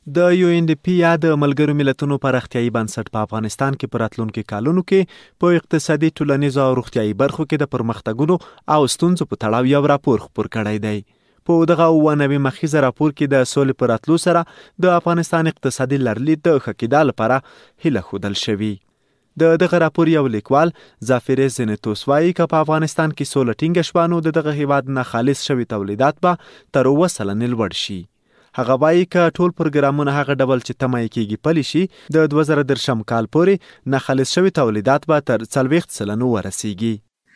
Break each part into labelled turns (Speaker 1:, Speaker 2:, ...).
Speaker 1: د UNDP یا د ملګرو ملتونو پراختیایي بنسټ په افغانستان کې په راتلونکو کالونو کې په اقتصادي، ټولنیزو او روغتیایي برخو کې د پرمختګونو او ستونزو په تړاو یو راپور خپور کړی دی. په دغه 90 مخیزه راپور کې د سولې په راتلو سره د افغانستان اقتصادي لرلید د ښه کېدا لپاره هیله ښودل شوې. د دغه راپور یو لیکوال زافیرز زینتوس وایي که په افغانستان کې سوله ټینګه شوه نو د دغه هیواد نه خالص شوي تولیدات به تر 9 سلنې لوړ شي. هغه وایي که ټول پروګرامونه هغه ډول چې تمه یې کېږي پلي شي د 2030 کال پورې نه خالص شوي تولیدات به تر 40 سلنو ورسیږي.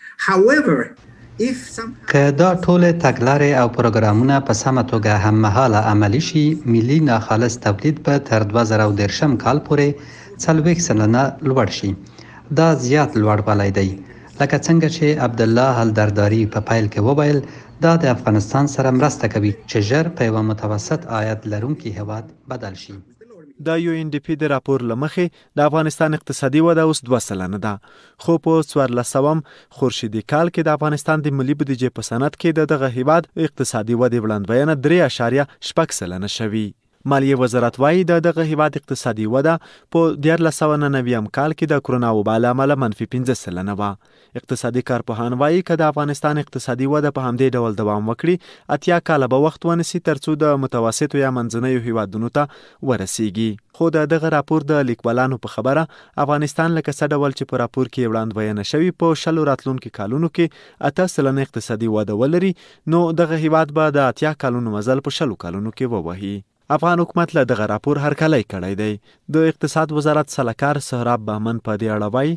Speaker 2: که دا ټول تګلارې او پروګرامونه په سمه توګه هممهاله عملي شي، ملي ناخالص تولید به تر 2030 کال پورې 40 سلنه لوړ شي. دا زیات لوړ والی دی. لکه څنګه چې عبدالله الدرداري په پیل کې وویل، دا د افغانستان سره مرسته کوي چې ژر په یوه متوسط عاید لرونکي هیواد بدل شي.
Speaker 1: د UNDP د راپور له مخې د افغانستان اقتصادي وده اوس 2 سلنه ده، خو په 14 خورشیدي کال کې د افغانستان د ملي بودیجې په سند کې د دغه هیواد اقتصادي ودې وړاندوینه 3.6 سلنه شوي. مالیې وزارت وایي د دغه هیواد اقتصادي وده په 1999 کال کې د کرونا وبا له امله -15 سلنه وه. اقتصادي کارپوهان وایي که د افغانستان اقتصادي وده په همدې ډول دوام وکړي 80 کاله به وخت ونیسي ترڅو د متوسطو یا منځنیو هیوادونو ته ورسیږي. خو د دغه راپور د لیکوالانو په خبره افغانستان لکه څه ډول چې په راپور کې وړاندوینه شوي په 10 راتلونکو کالونو کې 8 سلنه اقتصادي وده ولري، نو دغه هیواد به د 80 کالونو مزل په 10 کالونو کې ووهي. افغان حکومت له دغه راپور هرکلی کړی دی. د اقتصاد وزارت سلاکار سهراب بهمن په دې اړه وایي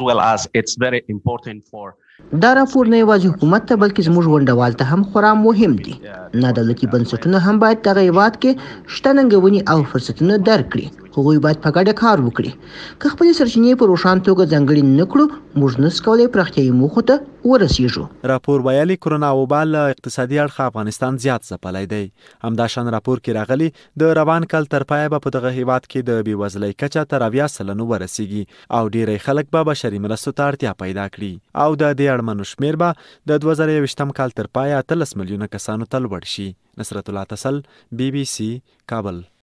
Speaker 3: دا راپور نه یوازې حکومت ته بلکې زموږ ونډوال ته هم خورا مهم دی. نه دولتي بنسټونه هم باید دغه هیواد کې شته ننګونې او فرصتونه درک کړي. هغوی باید په ګډه کار وکړي. که خپلې سرچینې په روښانه توګه ځانګړې نه کړو، موږ نشو کولی پراختیایي موخو ته ورسیږو.
Speaker 1: راپور ویلي کرونا وبا له اقتصادي اړخه افغانستان زیات ځپلی دی. همداشان راپور کې راغلي د روان کال تر پایه به په دغه هیواد کې د بېوزلۍ کچه تر 80 سلنو ورسیږي او ډیری خلک به بشري مرستو ته اړتیا پیدا کړي او د دې اړمنو شمېر به د 2021 کال تر پایه 13 میلیونه کسانو ته لوړ شي. نصرت الله تسل، BBC کابل.